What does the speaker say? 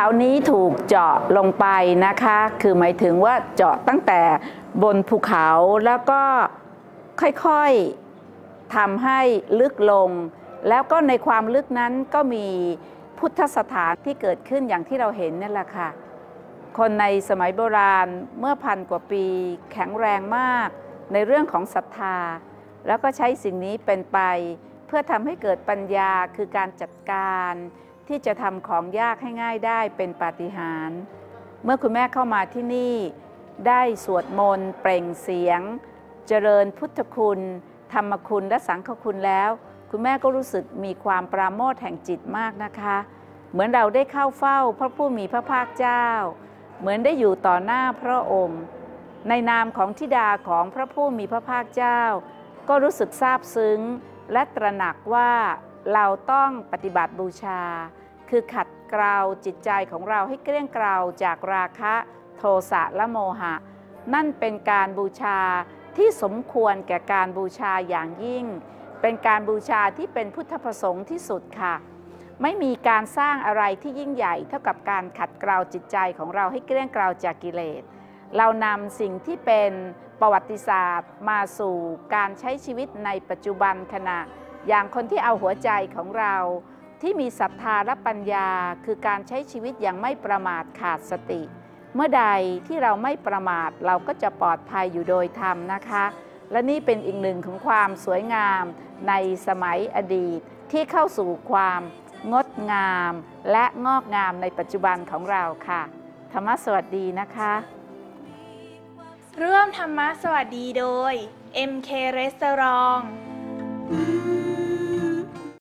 เขานี้ถูกเจาะลงไปนะคะคือหมายถึงว่าเจาะตั้งแต่บนภูเขาแล้วก็ค่อยๆทำให้ลึกลงแล้วก็ในความลึกนั้นก็มีพุทธสถานที่เกิดขึ้นอย่างที่เราเห็นนี่แหละค่ะคนในสมัยโบราณเมื่อ1,000 กว่าปีแข็งแรงมากในเรื่องของศรัทธาแล้วก็ใช้สิ่งนี้เป็นไปเพื่อทำให้เกิดปัญญาคือการจัดการที่จะทำของยากให้ง่ายได้เป็นปาฏิหาริย์เมื่อคุณแม่เข้ามาที่นี่ได้สวดมนต์เปล่งเสียงเจริญพุทธคุณธรรมคุณและสังฆคุณแล้วคุณแม่ก็รู้สึกมีความปราโมทย์แห่งจิตมากนะคะเหมือนเราได้เข้าเฝ้าพระผู้มีพระภาคเจ้าเหมือนได้อยู่ต่อหน้าพระองค์ในนามของธิดาของพระผู้มีพระภาคเจ้าก็รู้สึกซาบซึ้งและตระหนักว่าเราต้องปฏิบัติบูชาคือขัดเกลาจิตใจของเราให้เกลี้ยงเกลาจากราคะโทสะและโมหะนั่นเป็นการบูชาที่สมควรแก่การบูชาอย่างยิ่งเป็นการบูชาที่เป็นพุทธประสงค์ที่สุดค่ะไม่มีการสร้างอะไรที่ยิ่งใหญ่เท่ากับการขัดเกลาจิตใจของเราให้เกลี้ยงเกลาจากกิเลสเรานำสิ่งที่เป็นประวัติศาสตร์มาสู่การใช้ชีวิตในปัจจุบันขณะอย่างคนที่เอาหัวใจของเราที่มีศรัทธาและปัญญาคือการใช้ชีวิตอย่างไม่ประมาทขาดสติเมื่อใดที่เราไม่ประมาทเราก็จะปลอดภัยอยู่โดยธรรมนะคะและนี่เป็นอีกหนึ่งของความสวยงามในสมัยอดีตที่เข้าสู่ความงดงามและงอกงามในปัจจุบันของเราค่ะธรรมะสวัสดีนะคะร่วมธรรมะสวัสดีโดย MK Restaurant